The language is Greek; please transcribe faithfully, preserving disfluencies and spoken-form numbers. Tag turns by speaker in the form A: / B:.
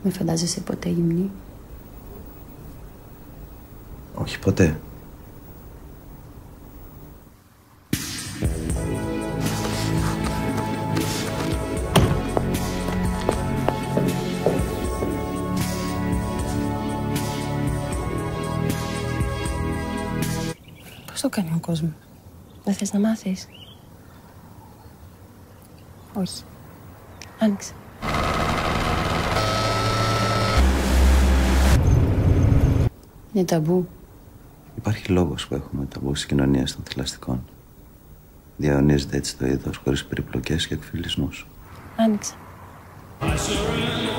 A: Με φαντάζεσαι ποτέ γυμνή?
B: Όχι ποτέ.
A: Πώς το κάνει ο κόσμος? Δεν θες να μάθεις? Όχι. Άνοιξε. Είναι ταμπού.
B: Υπάρχει λόγος που έχουμε ταμπού στις κοινωνίες των θηλαστικών. Διαωνίζεται έτσι το είδος χωρίς περιπλοκές και εκφυλισμούς.
A: Άνοιξε.